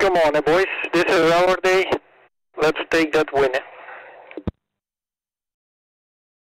Come on, boys. This is our day. Let's take that win.